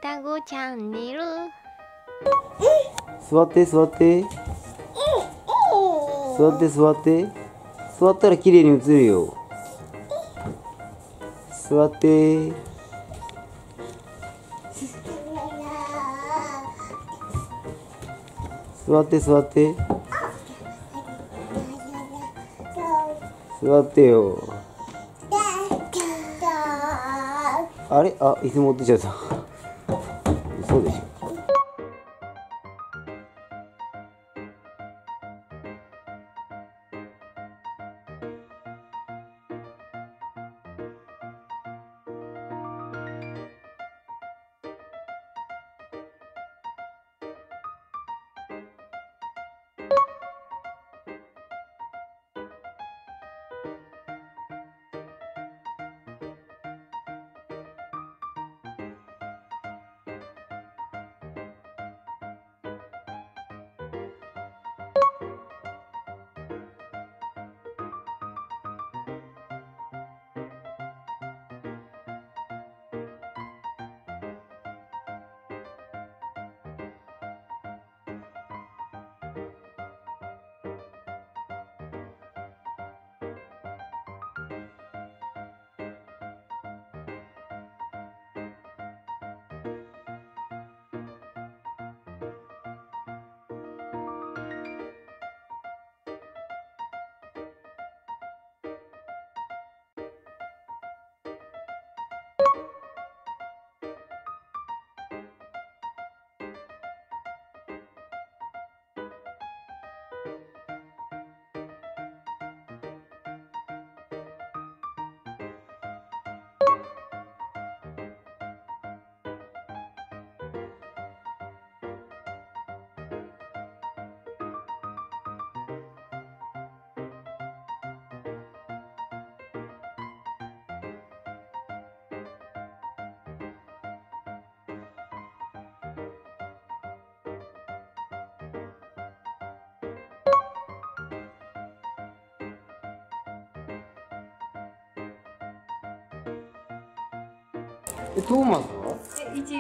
双子チャンネル。 座って座って座って座って座ったら綺麗に映るよ。座って座って座って座ってよ。あれ、あ、椅子持ってっちゃった。嘘でしょ。トーマスは 1号。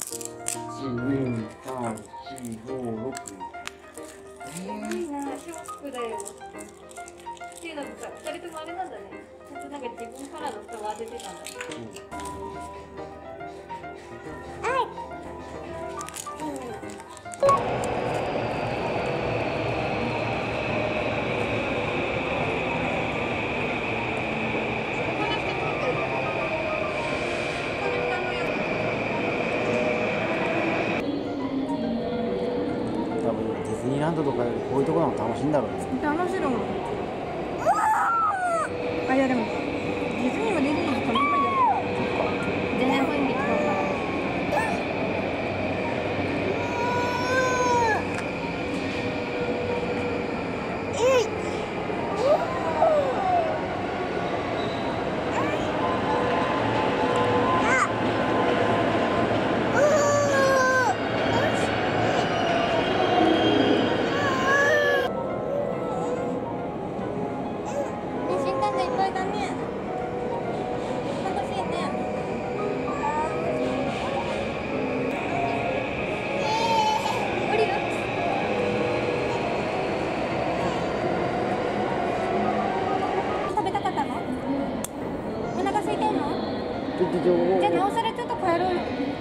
1、2、3、4、5、6。 いいな、ショックだよ。っていうのもさ、2人ともあれなんだね。ちょっとなんか自分からの人を当ててたんだね。 ディズニーランドとかよりこういうところが楽しいんだろうね。 楽しいのも。あ、いやでもディズニーもディズニーも楽しいんじゃない？全然雰囲気違うから。じゃあなおさらちょっと帰ろうよ。